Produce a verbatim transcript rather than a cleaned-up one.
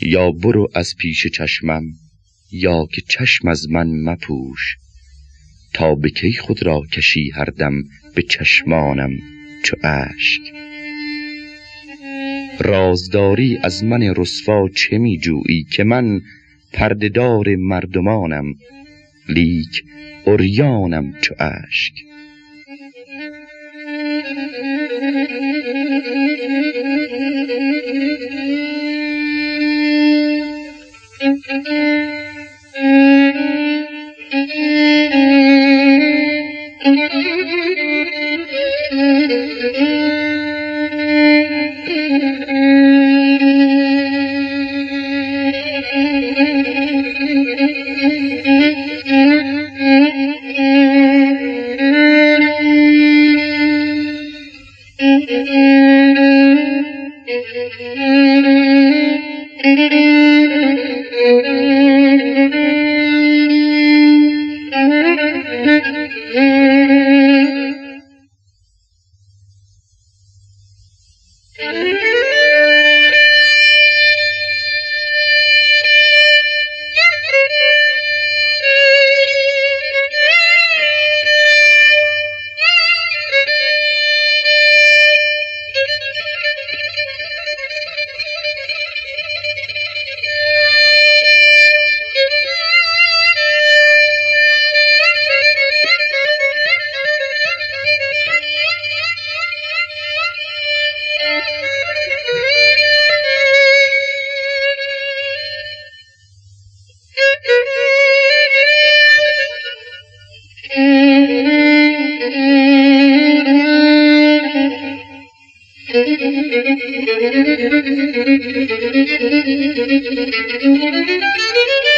یا برو از پیش چشمم، یا که چشم از من مپوش. تا به کی خود را کشی هر دم به چشمانم چو اشک. رازداری از من رسوا چه می جویی که من پرده دار مردمانم، لیک عریانم چو اشک. Thank you.